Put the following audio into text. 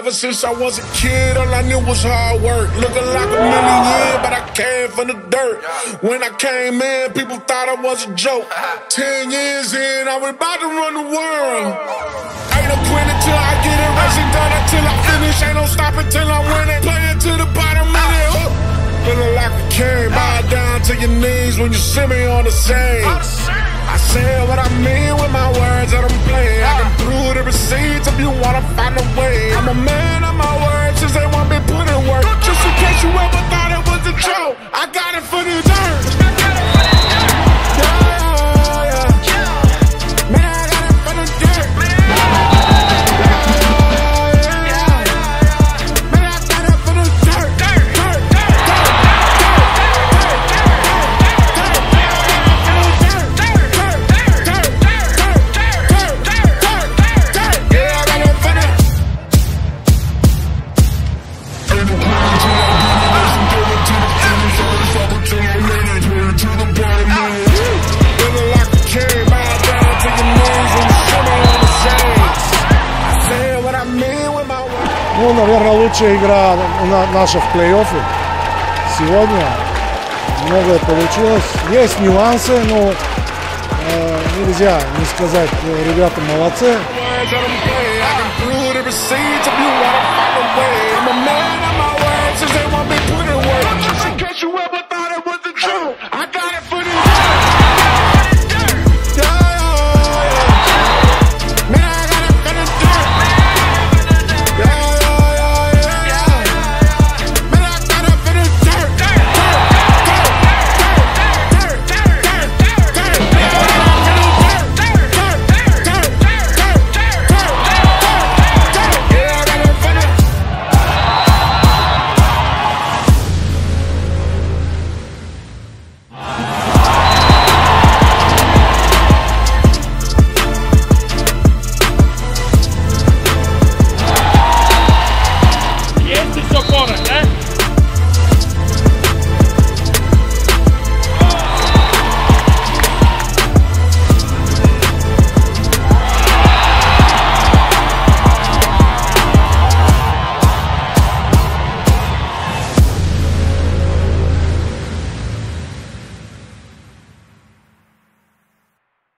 Ever since I was a kid, all I knew was hard work. Looking like a millionaire, but I came from the dirt. When I came in, people thought I was a joke. 10 years in, I was about to run the world. Ain't no quitting till I get it, racing done until I finish. Ain't no stopping till I win it. Playing to the bottom of it. Feeling like a king, bow down to your knees when you see me on the stage. I say what I mean with my words that I'm playing. I can prove the receipts if you wanna find a way. I'm a man of my words since they want me put in work. Just in case you ever thought it was a joke, I got it for the dirt. Man, I got it for the dirt. Ну, наверное, лучшая игра наша в плей-оффе. Сегодня многое получилось. Есть нюансы, но нельзя не сказать, ребята молодцы. I'm a man, I'm a